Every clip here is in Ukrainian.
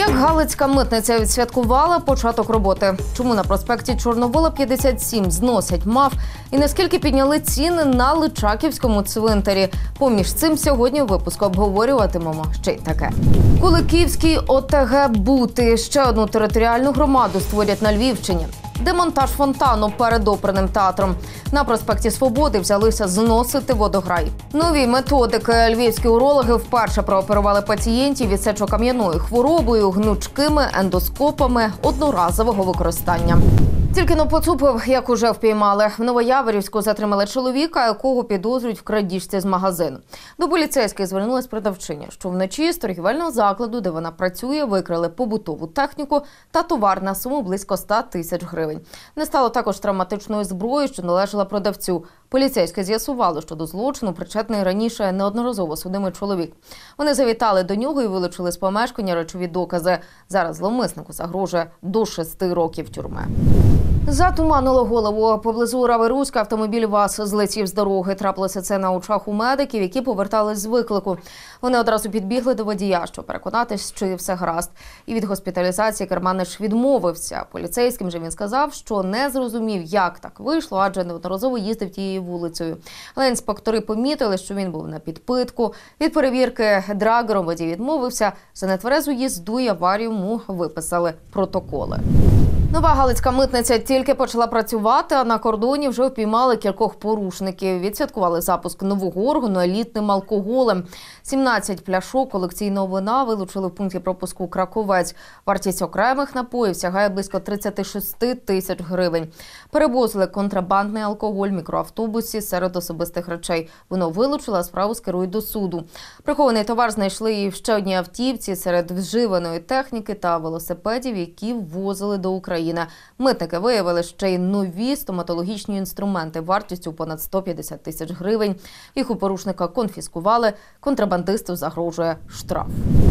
Як Галицька митниця відсвяткувала початок роботи? Чому на проспекті Чорновола 57 зносять МАФ? І наскільки підняли ціни на Личаківському цвинтарі? Поміж цим сьогодні у випуску обговорюватимемо ще й таке. Куликівський ОТГ Бути. Ще одну територіальну громаду створять на Львівщині. Демонтаж фонтану перед оперним театром. На проспекті Свободи взялися зносити водограй. Нові методики. Львівські урологи вперше прооперували пацієнтів від сечокам'яною хворобою, гнучкими ендоскопами одноразового використання. Тільки но поцупив, як уже впіймали. В Новояворівську затримали чоловіка, якого підозрюють в крадіжці з магазину. До поліцейських звернулась продавчиня, що вночі з торгівельного закладу, де вона працює, викрали побутову техніку та товар на суму близько 100 тисяч гривень. Не стало також травматичної зброї, що належала продавцю. Поліцейські з'ясували, що до злочину причетний раніше неодноразово судимий чоловік. Вони завітали до нього і вилучили з помешкання речові докази. Зараз зловмиснику загрожує до 6 років тюрми. Затуманило голову. Поблизу Рави-Руська автомобіль ВАЗ злетів з дороги. Трапилося це на очах у медиків, які повертались з виклику. Вони одразу підбігли до водія, щоб переконатись, чи все гаразд. І від госпіталізації керманич відмовився. Поліцейським же він сказав, що не зрозумів, як так вийшло, адже неодноразово їздив тією вулицею. Але інспектори помітили, що він був на підпитку. Від перевірки драгером водій відмовився. За нетверезу їзду і аварію йому виписали протоколи. Нова Галицька митниця тільки почала працювати, а на кордоні вже впіймали кількох порушників. Відсвяткували запуск нового органу елітним алкоголем. 17 пляшок колекційного вина вилучили в пункті пропуску «Краковець». Вартість окремих напоїв сягає близько 36 тисяч гривень. Перевозили контрабандний алкоголь в мікроавтобусі серед особистих речей. Вино вилучили, а справу скерують до суду. Прихований товар знайшли і в ще одній автівці серед вживаної техніки та велосипедів, які ввозили до України. Митники виявили ще й нові стоматологічні інструменти вартістю понад 150 тисяч гривень. Їх у порушника конфіскували. Контрабандисту загрожує штраф.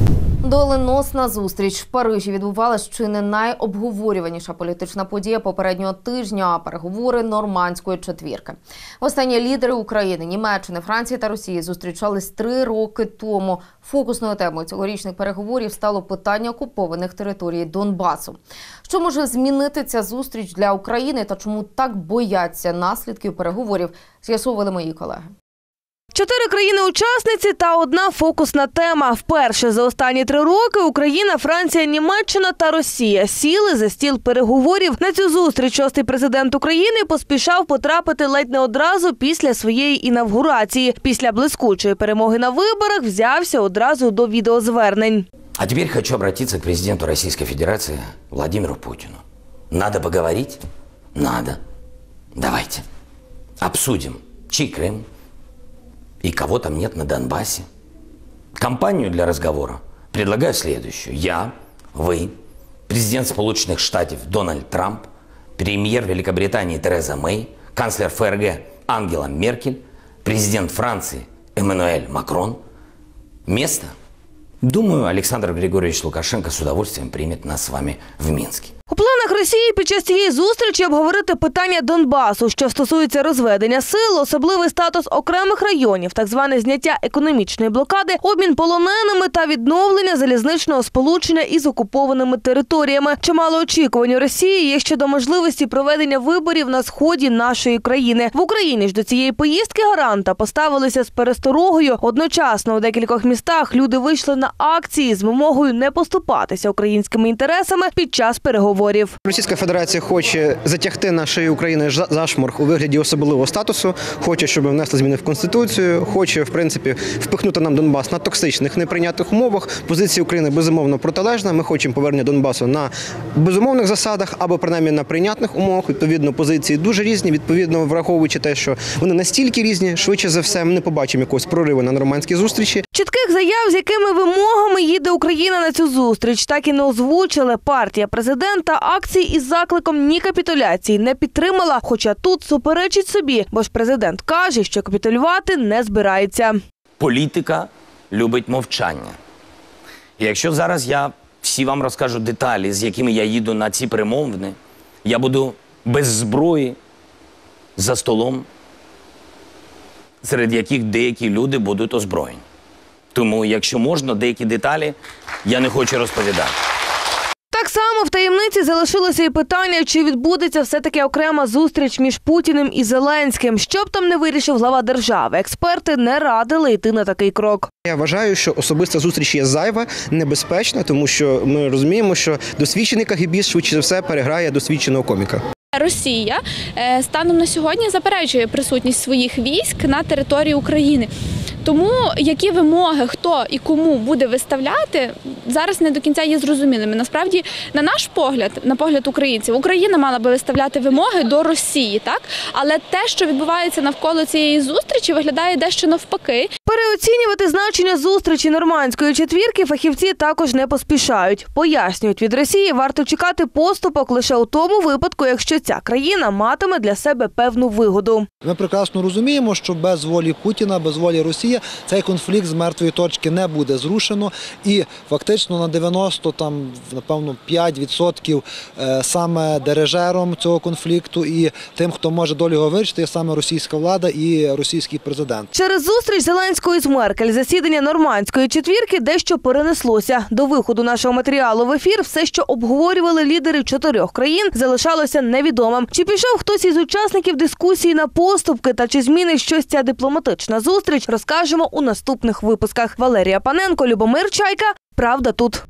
Доленосна зустріч в Парижі відбувалась чи не найобговорюваніша політична подія попереднього тижня – переговори Нормандської четвірки. Останні лідери України, Німеччини, Франції та Росії зустрічались 3 роки тому. Фокусною темою цьогорічних переговорів стало питання окупованих територій Донбасу. Що може змінити ця зустріч для України та чому так бояться наслідків переговорів, з'ясовували мої колеги. 4 країни-учасниці та одна фокусна тема. Вперше за останні 3 роки Україна, Франція, Німеччина та Росія сіли за стіл переговорів. На цю зустріч 6-й президент України поспішав потрапити ледь не одразу після своєї інавгурації. Після блискучої перемоги на виборах взявся одразу до відеозвернень. А теперь хочу обратиться к президенту Российской Федерации Владимиру Путину. Надо поговорить? Надо. Давайте обсудим, чей Крым и кого там нет на Донбассе. Компанию для разговора предлагаю следующую. Я, вы, президент Сполучених Штатів Дональд Трамп, премьер Великобритании Тереза Мэй, канцлер ФРГ Ангела Меркель, президент Франции Эммануэль Макрон. Место? Думаю, Александр Григорьевич Лукашенко с удовольствием примет нас с вами в Минске. У планах Росії під час цієї зустрічі обговорити питання Донбасу, що стосується розведення сил, особливий статус окремих районів, так зване зняття економічної блокади, обмін полоненими та відновлення залізничного сполучення із окупованими територіями. Чимало очікувань у Росії є щодо можливості проведення виборів на сході нашої країни. В Україні ж до цієї поїздки гаранта поставилися з пересторогою. Одночасно у декількох містах люди вийшли на акції з вимогою не поступатися українськими інтересами під час переговорів. Російська Федерація хоче затягти на шию України зашморг у вигляді особливого статусу, хоче, щоб внесли зміни в Конституцію, хоче, в принципі, впихнути нам Донбас на токсичних, неприйнятних умовах. Позиція України безумовно протилежна. Ми хочемо повернення Донбасу на безумовних засадах або принаймні на прийнятних умовах. Відповідно, позиції дуже різні. Відповідно, враховуючи те, що вони настільки різні, швидше за все, ми не побачимо якогось прориву на нормандській зустрічі. Чітких заяв, з якими вимогами їде Україна на цю зустріч, так і не озвучили. Партія президента акції із закликом ні капітуляції не підтримала, хоча тут суперечить собі, бо ж президент каже, що капітулювати не збирається. Політика любить мовчання. І якщо зараз я всі вам розкажу деталі, з якими я їду на ці перемовини, я буду без зброї за столом, серед яких деякі люди будуть озброєні. Тому, якщо можна, деякі деталі я не хочу розповідати. в таємниці залишилося і питання, чи відбудеться все-таки окрема зустріч між Путіним і Зеленським. Що б там не вирішив глава держави, експерти не радили йти на такий крок. Я вважаю, що особиста зустріч є зайва, небезпечна, тому що ми розуміємо, що досвідчений кагебіст швидше за все переграє досвідченого коміка. Росія станом на сьогодні заперечує присутність своїх військ на території України. Тому які вимоги, хто і кому буде виставляти, зараз не до кінця є зрозумілими. Насправді, на наш погляд, на погляд українців, Україна мала би виставляти вимоги до Росії, так? Але те, що відбувається навколо цієї зустрічі, виглядає дещо навпаки. Переоцінювати значення зустрічі нормандської четвірки фахівці також не поспішають. Пояснюють, від Росії варто чекати поступок лише у тому випадку, якщо ця країна матиме для себе певну вигоду. Ми прекрасно розуміємо, що без волі Путіна, без волі Росії цей конфлікт з мертвої точки не буде зрушено. І фактично на 5% саме дирижером цього конфлікту і тим, хто може долю його вирішити, є саме російська влада і російський президент. Через зустріч Зеленського з Меркель засідання нормандської четвірки дещо перенеслося. До виходу нашого матеріалу в ефір все, що обговорювали лідери 4 країн, залишалося невідомим. Чи пішов хтось із учасників дискусії на поступки та чи змінить щось ця дипломатична зустріч, розкажемо у наступних випусках. Валерія Паненко, Любомир Чайка. Правда тут.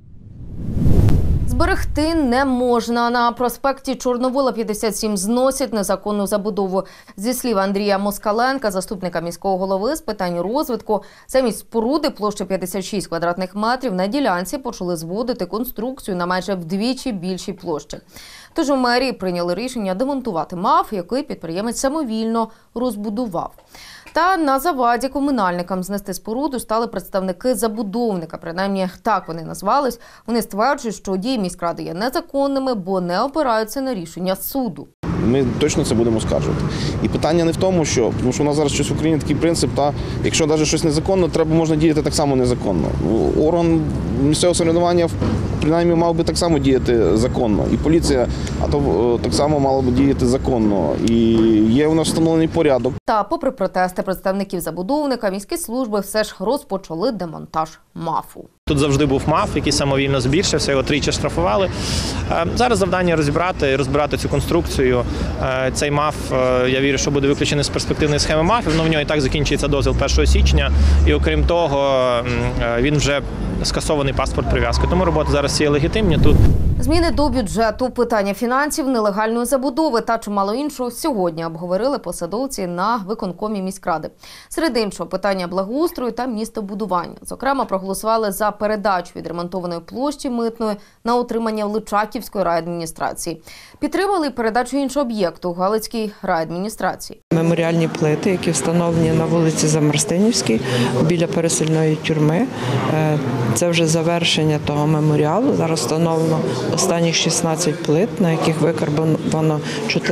Зберегти не можна. На проспекті Чорновола, 57, зносять незаконну забудову. Зі слів Андрія Москаленка, заступника міського голови з питань розвитку, замість споруди площі 56 квадратних метрів на ділянці почали зводити конструкцію на майже вдвічі більшій площі. Тож у мерії прийняли рішення демонтувати МАФ, який підприємець самовільно розбудував. Та на заваді комунальникам знести споруду стали представники забудовника. Принаймні, так вони назвались. Вони стверджують, що дії міськради є незаконними, бо не опираються на рішення суду. Ми точно це будемо оскаржувати. І питання не в тому, тому що у нас зараз щось в Україні такий принцип, якщо навіть щось незаконно, можна діяти так само незаконно. Орган місцевого самоврядування принаймні мав би так само діяти законно. І поліція так само мала б діяти законно. І є у нас встановлений порядок. Та попри протести представників забудовника, міські служби все ж розпочали демонтаж МАФу. Тут завжди був МАФ, який самовільно збільшився, його тричі штрафували. Зараз завдання розбирати цю конструкцію. Цей МАФ, я вірю, що буде виключений з перспективної схеми МАФів, але в нього і так закінчується дозвіл 1 січня. І окрім того, він вже скасований паспорт прив'язки. Тому роботи зараз є легітимні тут. Зміни до бюджету, питання фінансів, нелегальної забудови та чимало іншого сьогодні обговорили посадовці на виконкомі міськради. Серед іншого, питання благоустрою та містобудування. Зокрема, проголосували за передачу відремонтованої площі Митної на утримання Личаківської райадміністрації. Підтримали й передачу іншого об'єкту – Галицькій райадміністрації. Меморіальні плити, які встановлені на вулиці Замарстинівській, біля пересильної тюрми. Це вже завершення того меморіалу. Зараз встановлено останніх 16 плит, на яких викарбовано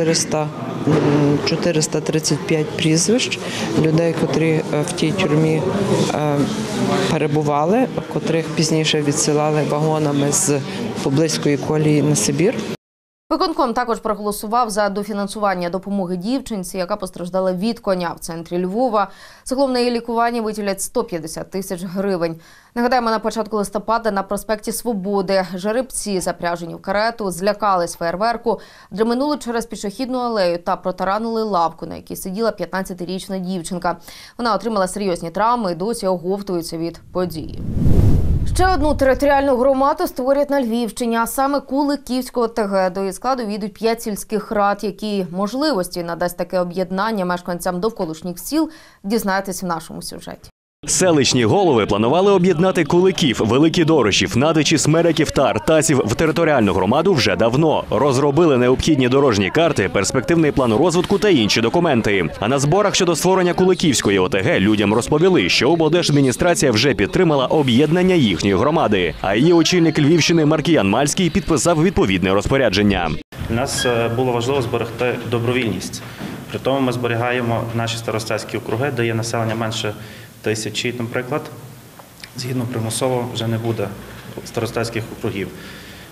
435 прізвищ людей, котрі в тій тюрмі перебували, котрих пізніше відсилали вагонами з поблизької колії на Сибір. Виконком також проголосував за дофінансування допомоги дівчинці, яка постраждала від коня в центрі Львова. Загалом на її лікування виділять 150 тисяч гривень. Нагадаємо, на початку листопада на проспекті Свободи жеребці, запряжені в карету, злякались феєрверку, дременули через пішохідну алею та протаранили лавку, на якій сиділа 15-річна дівчинка. Вона отримала серйозні травми і досі оговтується від події. Ще одну територіальну громаду створять на Львівщині, а саме Куликівську ОТГ. До її складу війдуть 5 сільських рад. Які можливості надасть таке об'єднання мешканцям довколишніх сіл, дізнаєтесь в нашому сюжеті. Селищні голови планували об'єднати Куликів, Великі Дорошів, Надичі, Смереків та Артасів в територіальну громаду вже давно. Розробили необхідні дорожні карти, перспективний план розвитку та інші документи. А на зборах щодо створення Куликівської ОТГ людям розповіли, що облдержадміністрація вже підтримала об'єднання їхньої громади. А її очільник Львівщини Маркіян Мальський підписав відповідне розпорядження. У нас було важливо зберегти добровільність. При тому ми зберігаємо наші старостатські округи, де є населення менше 1000, наприклад, згідно примусово вже не буде старостатських округів.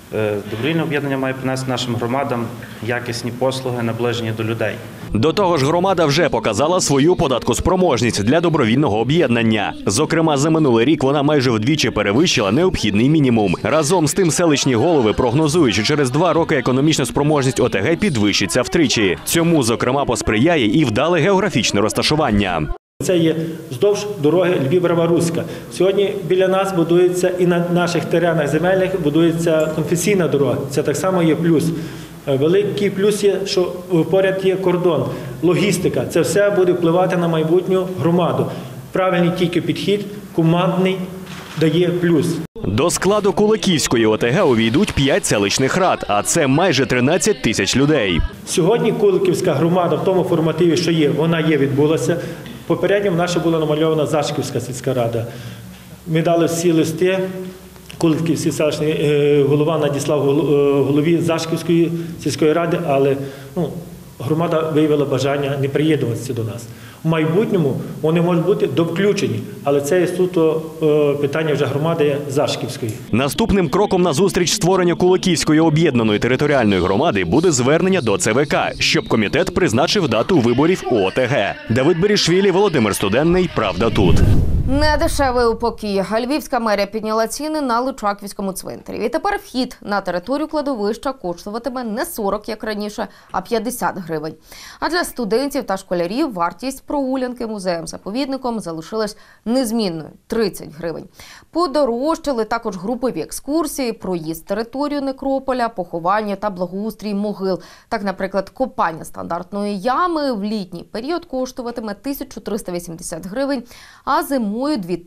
Добровільне об'єднання має принести нашим громадам якісні послуги, наближені до людей. До того ж, громада вже показала свою податкоспроможність для добровільного об'єднання. Зокрема, за минулий рік вона майже вдвічі перевищила необхідний мінімум. Разом з тим, селищні голови прогнозують, що через 2 роки економічна спроможність ОТГ підвищиться втричі. Цьому, зокрема, посприяє і вдале географічне розташування. Це є вздовж дороги Львів-Рава-Руська. Сьогодні біля нас будується і на наших теренах земельних будується конфесійна дорога. Це так само є плюс. Великий плюс є, що поряд є кордон, логістика. Це все буде впливати на майбутню громаду. Правильний тільки підхід, командний, дає плюс. До складу Куликівської ОТГ увійдуть 5 селищних рад, а це майже 13 тисяч людей. Сьогодні Куликівська громада в тому формативі, що є, вона є, відбулася. Попередньо в наша була намальована Зашківська сільська рада. Ми дали всі листи, Куликівський селищний голова надіслав голові Зашківської сільської ради, але громада виявила бажання не приєднуватися до нас. В майбутньому вони можуть бути довключені, але це є суто питання вже громади Зашківської. Наступним кроком на зустріч створення Куликівської об'єднаної територіальної громади буде звернення до ЦВК, щоб комітет призначив дату виборів у ОТГ. Давид Берішвілі, Володимир Студенний. Правда тут. Недешевий упокій. Львівська мерія підняла ціни на Личаківському цвинтарі. І тепер вхід на територію кладовища коштуватиме не 40, як раніше, а 50 гривень. А для студентів та школярів вартість прогулянки музеєм-заповідником залишилась незмінною – 30 гривень. Подорожчали також групові екскурсії, проїзд територію некрополя, поховання та благоустрій могил. Так, наприклад, копання стандартної ями в літній період коштуватиме 1380 гривень, а зимою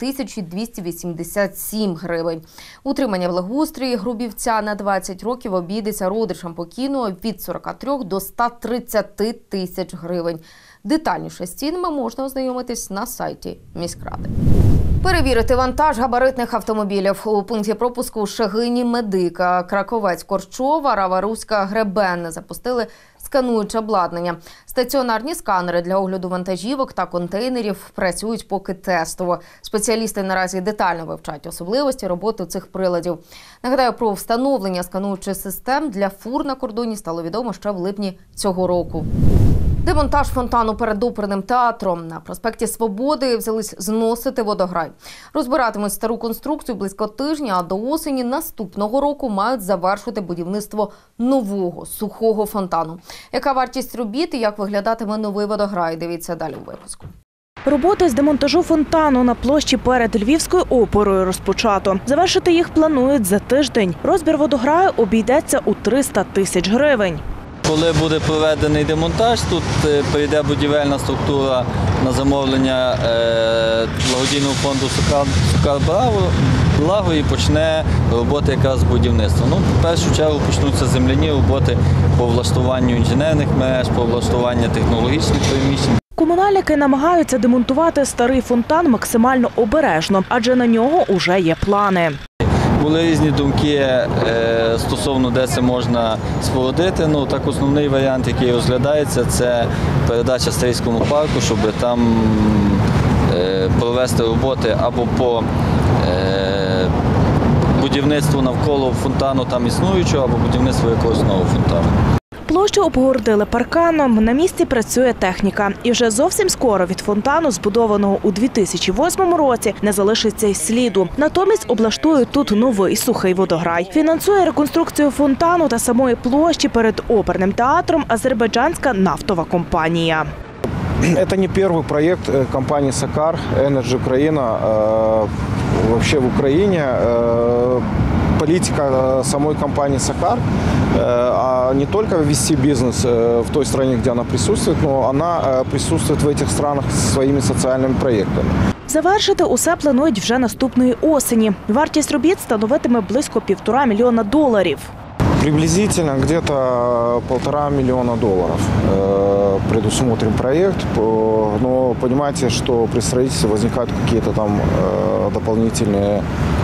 2287 гривень. Утримання благоустрою Грубівця на 20 років обійдеться родичам покійного від 43 до 130 тисяч гривень. Детальніше з цінами можна ознайомитись на сайті міськради. Перевірити вантаж габаритних автомобілів. У пункті пропуску Шегині-Медика, Краковець-Корчова, Рава-Руська-Гребенне запустили скануюче обладнання. Стаціонарні сканери для огляду вантажівок та контейнерів працюють поки тестово. Спеціалісти наразі детально вивчають особливості роботи цих приладів. Нагадаю, про встановлення скануючих систем для фур на кордоні стало відомо ще в липні цього року. Демонтаж фонтану перед оперним театром. На проспекті Свободи взялись зносити водограй. Розбиратимуть стару конструкцію близько тижня, а до осені наступного року мають завершити будівництво нового сухого фонтану. Яка вартість робіт і як виглядатиме новий водограй? Дивіться далі у випуску. Роботи з демонтажу фонтану на площі перед Львівською оперою розпочато. Завершити їх планують за тиждень. Розбір водограю обійдеться у 300 тисяч гривень. Коли буде проведений демонтаж, тут прийде будівельна структура на замовлення благодійного фонду «Сокар Благо» і почне роботи якраз з будівництва. В першу чергу почнуться земляні роботи по влаштуванню інженерних мереж, по влаштуванню технологічних приміщень. Комунальники намагаються демонтувати старий фонтан максимально обережно, адже на нього уже є плани. Були різні думки стосовно, де це можна спорудити. Так, основний варіант, який розглядається, це передача Стрийському парку, щоб там провести роботи або по будівництву навколо фонтану там існуючого, або будівництву якогось нового фонтану. Площу обгородили парканом, на місці працює техніка. І вже зовсім скоро від фонтану, збудованого у 2008 році, не залишиться й сліду. Натомість облаштують тут новий сухий водограй. Фінансує реконструкцію фонтану та самої площі перед оперним театром азербайджанська нафтова компанія. Это не первый проект компании «Сокар», Energy Украина, вообще в Украине. Политика самой компании «Сокар» не только вести бизнес в той стране, где она присутствует, но она присутствует в этих странах своими социальными проектами. Завершити усе планують вже наступної осені. Вартість робіт становитиме близько $1,5 мільйона. Приблизительно где-то $1,5 миллиона предусмотрен проект, но понимаете, что при строительстве возникают какие-то там дополнительные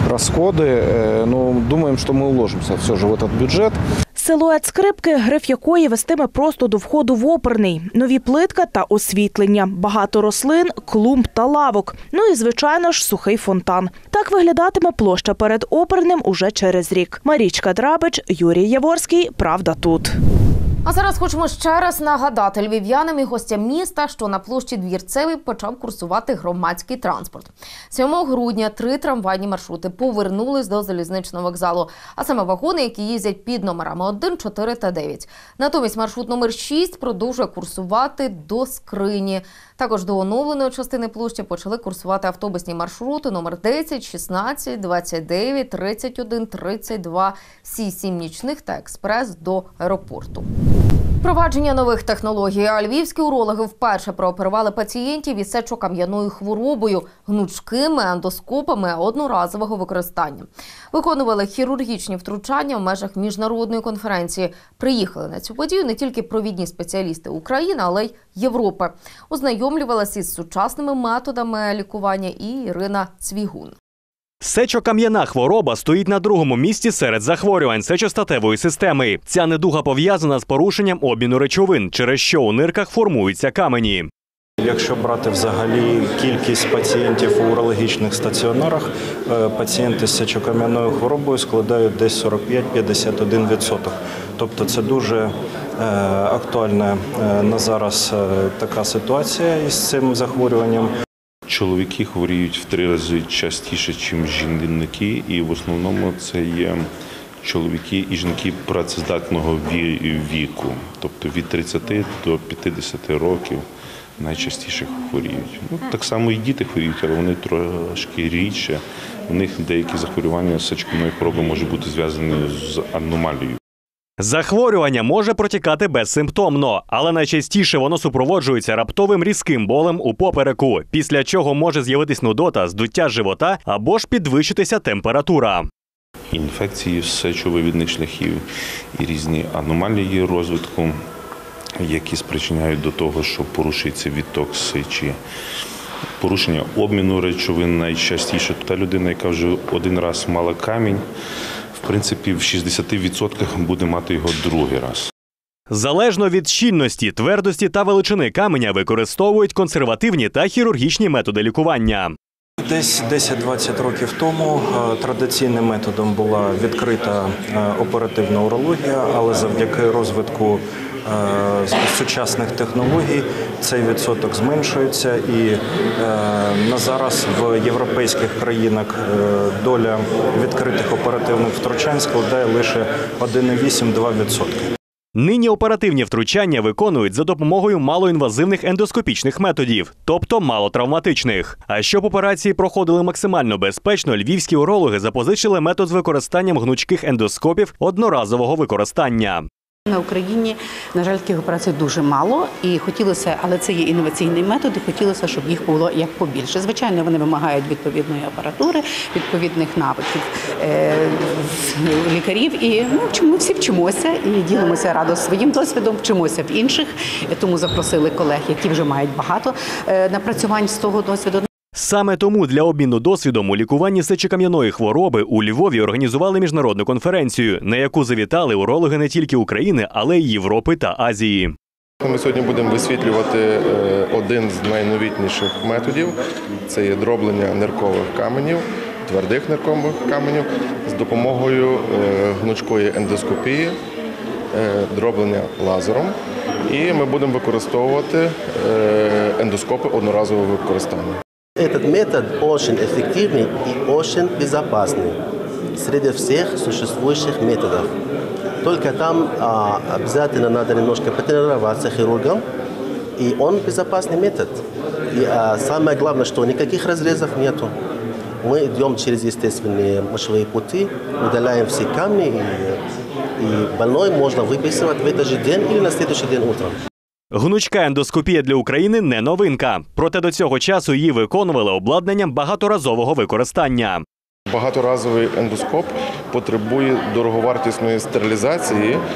расходы. Думаем, что мы уложимся все же в этот бюджет. Силует скрипки, гриф якої вестиме просто до входу в оперний. Нові плитка та освітлення, багато рослин, клумб та лавок. І, звичайно ж, сухий фонтан. Так виглядатиме площа перед оперним уже через рік. Марічка Драбич, Юрій Яворський. Правда тут. А зараз хочемо ще раз нагадати львів'янам і гостям міста, що на площі Двірцевій почав курсувати громадський транспорт. 7 грудня 3 трамвайні маршрути повернулись до залізничного вокзалу, а саме вагони, які їздять під номерами 1, 4 та 9. Натомість маршрут номер 6 продовжує курсувати до Скрині. Також до оновленої частини площі почали курсувати автобусні маршрути номер 10, 16, 29, 31, 32, всі 7 нічних та експрес до аеропорту. Впровадження нових технологій. А львівські урологи вперше прооперували пацієнтів із сечокам'яною хворобою, гнучкими ендоскопами одноразового використання. Виконували хірургічні втручання в межах міжнародної конференції. Приїхали на цю подію не тільки провідні спеціалісти України, але й Європи. Ознайомлювалася із сучасними методами лікування і Ірина Цвігун. Сечокам'яна хвороба стоїть на другому місці серед захворювань сечостатевої системи. Ця недуга пов'язана з порушенням обміну речовин, через що у нирках формуються камені. Якщо брати взагалі кількість пацієнтів у урологічних стаціонарах, пацієнти з сечокам'яною хворобою складають десь 45-51%. Тобто це дуже актуальна на зараз така ситуація із цим захворюванням. Чоловіки хворіють в 3 рази частіше, ніж жінки, і в основному це є чоловіки і жінки працездатного віку, тобто від 30 до 50 років найчастіше хворіють. Так само і діти хворіють, але вони трошки рідше. У них деякі захворювання сечокам'яної хвороби можуть бути зв'язані з аномалією. Захворювання може протікати безсимптомно, але найчастіше воно супроводжується раптовим різким болем у попереку, після чого може з'явитись нудота, здуття живота або ж підвищитися температура. Інфекції сечовивідних шляхів і різні аномалії розвитку, які спричиняють до того, що порушується відток сечі. Порушення обміну речовин найчастіше. Та людина, яка вже один раз мала камінь, в принципі, в 60% буде мати його другий раз. Залежно від щільності, твердості та величини каменя використовують консервативні та хірургічні методи лікування. Десь 10-20 років тому традиційним методом була відкрита оперативна урологія, але завдяки розвитку сучасних технологій цей відсоток зменшується, і на зараз в європейських країнах доля відкритих оперативних втручань складає лише 1,8-2%. Нині оперативні втручання виконують за допомогою малоінвазивних ендоскопічних методів, тобто малотравматичних. А щоб операції проходили максимально безпечно, львівські урологи запозичили метод з використанням гнучких ендоскопів одноразового використання. На Україні, на жаль, таких операцій дуже мало, і хотілося, але це є інноваційний метод, і хотілося, щоб їх було як побільше. Звичайно, вони вимагають відповідної апаратури, відповідних навиків лікарів, і ми всі вчимося і ділимося радо своїм досвідом, вчимося в інших, тому запросили колег, які вже мають багато напрацювань з того досвіду. Саме тому для обміну досвідом у лікуванні сечокам'яної хвороби у Львові організували міжнародну конференцію, на яку завітали урологи не тільки України, але й Європи та Азії. Ми сьогодні будемо висвітлювати один з найновітніших методів – це є дроблення ниркових каменів, твердих ниркових каменів з допомогою гнучкої ендоскопії, дроблення лазером. І ми будемо використовувати ендоскопи одноразового використання. Этот метод очень эффективный и очень безопасный среди всех существующих методов. Только там обязательно надо немножко потренироваться хирургам, и он безопасный метод. И самое главное, что никаких разрезов нету. Мы идем через естественные мочевые пути, удаляем все камни, и больной можно выписывать в этот же день или на следующий день утром. Гнучка ендоскопія для України – не новинка. Проте до цього часу її виконували обладнанням багаторазового використання. Багаторазовий ендоскоп потребує дороговартісної стерилізації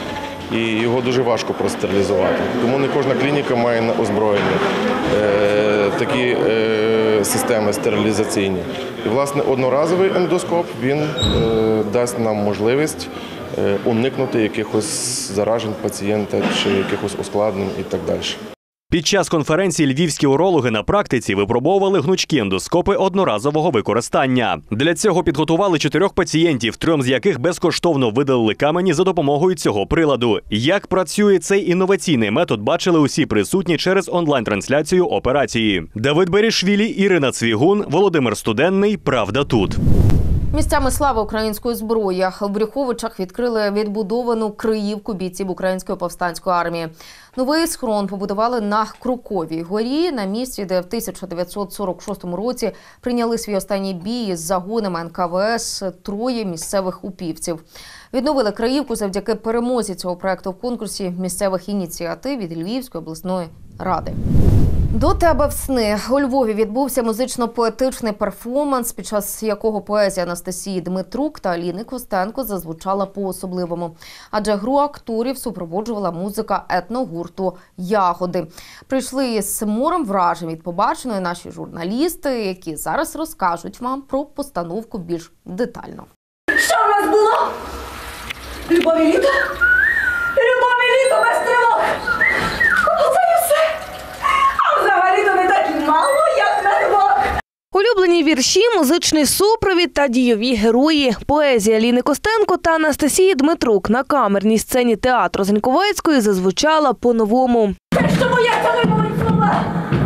і його дуже важко простерилізувати. Тому не кожна клініка має на озброєнні такі системи стерилізаційні. І, власне, одноразовий ендоскоп, він дасть нам можливість уникнути якихось заражень пацієнта чи якихось ускладнень і так далі. Під час конференції львівські урологи на практиці випробовували гнучкі ендоскопи одноразового використання. Для цього підготували 4 пацієнтів, 3 з яких безкоштовно видалили камені за допомогою цього приладу. Як працює цей інноваційний метод, бачили усі присутні через онлайн-трансляцію операції. Давид Берішвілі, Ірина Цвігун, Володимир Студенний. Правда тут. Місцями слави української зброї. В Брюховичах відкрили відбудовану Криївку бійців Української повстанської армії. Новий схрон побудували на Круковій горі, на місці, де в 1946 році прийняли свій останній бій з загонами НКВС 3 місцевих упівців. Відновили Криївку завдяки перемозі цього проєкту в конкурсі місцевих ініціатив від Львівської обласної ради. До тебе в сни. У Львові відбувся музично-поетичний перформанс, під час якого поезія Анастасії Дмитрук та Аліни Костенко зазвучала по-особливому. Адже гру акторів супроводжувала музика етногурту «Ягоди». Прийшли із морем вражень від побаченої наші журналісти, які зараз розкажуть вам про постановку більш детально. Що в нас було? Любові літо? Любові літо без тривог! Оце і все! Взагалі-то не так і мало, як на двох. Улюблені вірші, музичний супровід та дійові герої. Поезія Аліни Костенко та Анастасії Дмитрук на камерній сцені театру Заньковецької зазвучала по-новому. Те, що бояться вимовить слова.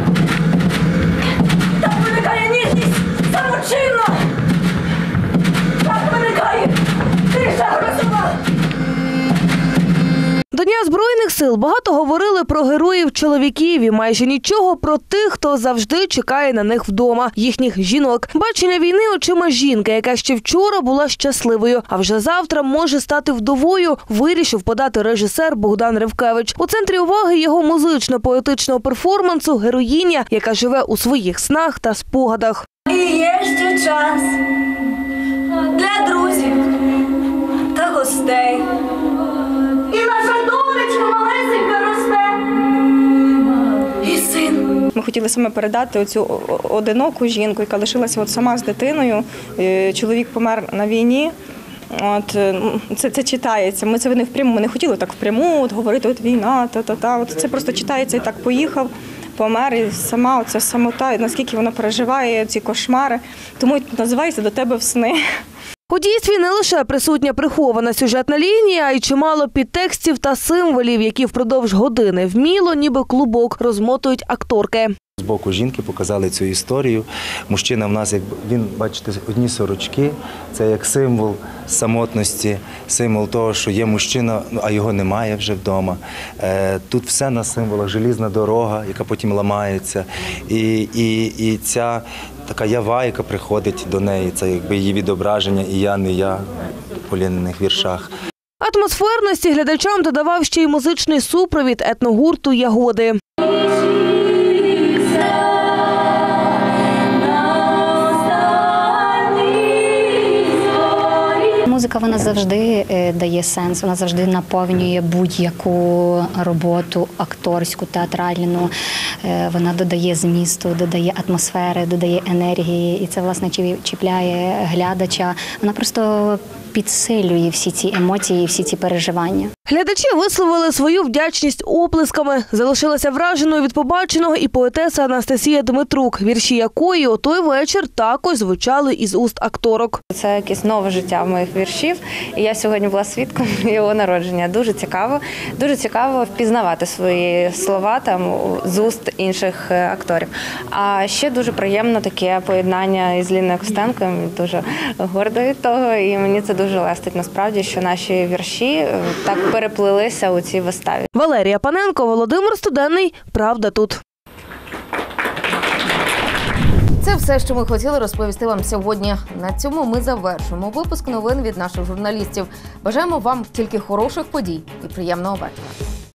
Так виникає ніжність самочинно. Так виникає тиша грозова. До Дня Збройних сил багато говорили про героїв-чоловіків і майже нічого про тих, хто завжди чекає на них вдома, їхніх жінок. Бачення війни очима жінки, яка ще вчора була щасливою, а вже завтра може стати вдовою, вирішив подати режисер Богдан Ревкевич. У центрі уваги його музично-поетичного перформансу героїня, яка живе у своїх снах та спогадах. І є ще час для друзів та гостей. І наша донечка малесенька росте. І син. Ми хотіли саме передати оцю одиноку жінку, яка лишилася от сама з дитиною. Чоловік помер на війні. Це читається. Ми це не впряму, ми не хотіли так впряму говорити, от війна, та-та-та. От це просто читається і так поїхав, помер, і сама оця самота, наскільки вона переживає ці кошмари. Тому називається «До тебе в сни». У дійстві не лише присутня прихована сюжетна лінія, а й чимало підтекстів та символів, які впродовж години вміло, ніби клубок, розмотують акторки. З боку жінки показали цю історію. Мужчина в нас, як він, бачите, одні сорочки. Це як символ самотності, символ того, що є мужчина, а його немає вже вдома. Тут все на символах. Желізна дорога, яка потім ламається. І ця така ява, яка приходить до неї. Це якби її відображення і я, не я в Поліниних віршах. Атмосферності глядачам додавав ще й музичний супровід етногурту «Ягоди». Музика, вона завжди дає сенс, вона завжди наповнює будь-яку роботу акторську, театральну. Вона додає змісту, додає атмосфери, додає енергії. І це, власне, чіпляє глядача. Вона просто підсилює всі ці емоції, всі ці переживання. Глядачі висловили свою вдячність оплесками. Залишилася враженою від побаченого і поетеса Анастасія Дмитрук, вірші якої у той вечір також звучали із уст акторок. Це якесь нове життя моїх віршів, і я сьогодні була свідком його народження. Дуже цікаво впізнавати свої слова там з уст інших акторів. А ще дуже приємно таке поєднання із Ліною Костенко. Я дуже горда від того, і мені це дуже лестить насправді, що наші вірші так переплилися у цій виставі. Валерія Паненко, Володимир Студенний. Правда тут. Це все, що ми хотіли розповісти вам сьогодні. На цьому ми завершуємо випуск новин від наших журналістів. Бажаємо вам тільки хороших подій і приємного вечора.